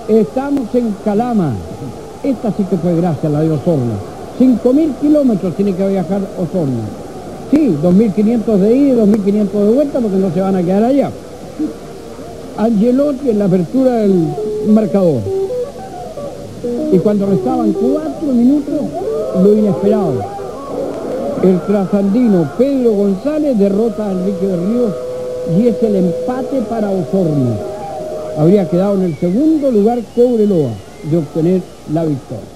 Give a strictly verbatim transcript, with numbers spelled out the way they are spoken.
Estamos en Calama. Esta sí que fue gracia, la de Osorno. cinco mil kilómetros tiene que viajar Osorno. Sí, dos mil quinientos de ida y dos mil quinientos de vuelta porque no se van a quedar allá. Angelotti en la apertura del marcador. Y cuando restaban cuatro minutos, lo inesperado. El trasandino Pedro González derrota a Enrique de Ríos y es el empate para Osorno. Habría quedado en el segundo lugar Cobreloa de obtener la victoria.